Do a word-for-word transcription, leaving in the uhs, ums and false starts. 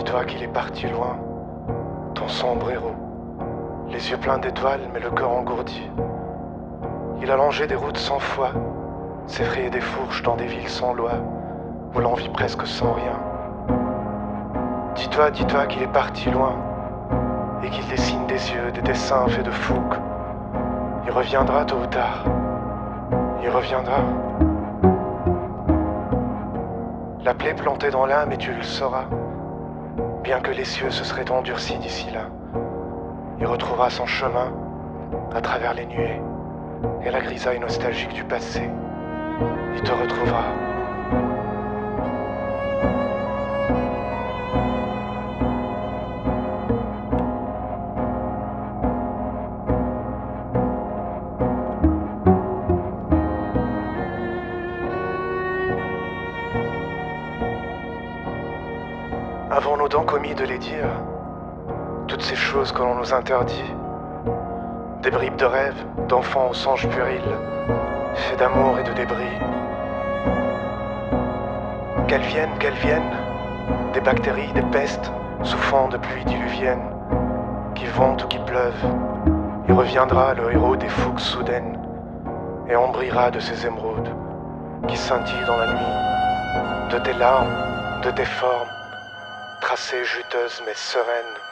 Dis-toi qu'il est parti loin, ton sombre héros. Les yeux pleins d'étoiles, mais le cœur engourdi. Il a longé des routes sans foi, s'effrayé des fourches dans des villes sans loi, où l'on vit presque sans rien. Dis-toi, dis-toi qu'il est parti loin, et qu'il dessine des yeux, des dessins faits de fougue. Il reviendra tôt ou tard, il reviendra. La plaie plantée dans l'âme, et tu le sauras, bien que les cieux se seraient endurcis d'ici là. Il retrouvera son chemin à travers les nuées et la grisaille nostalgique du passé. Il te retrouvera. Avons-nous donc omis de les dire, toutes ces choses que l'on nous interdit, des bribes de rêve, d'enfants aux songes puérils, faits d'amour et de débris. Qu'elles viennent, qu'elles viennent, des bactéries, des pestes, soufflant de pluies diluviennes, qui vont ou qui pleuvent. Il reviendra le héros des fougues soudaines, et on brillera de ces émeraudes, qui scintillent dans la nuit, de tes larmes, de tes formes, tracées juteuses mais sereines,